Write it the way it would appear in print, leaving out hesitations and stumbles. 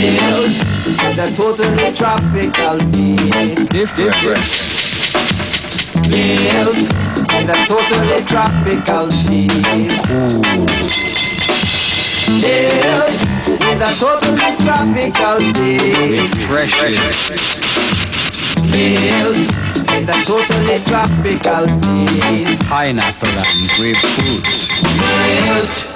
Lilt with a totally tropical taste. Different. Lilt with a totally tropical taste. Lilt with a totally tropical taste. Refreshing. Lilt with a totally tropical taste. Pineapple and grapefruit. Lilt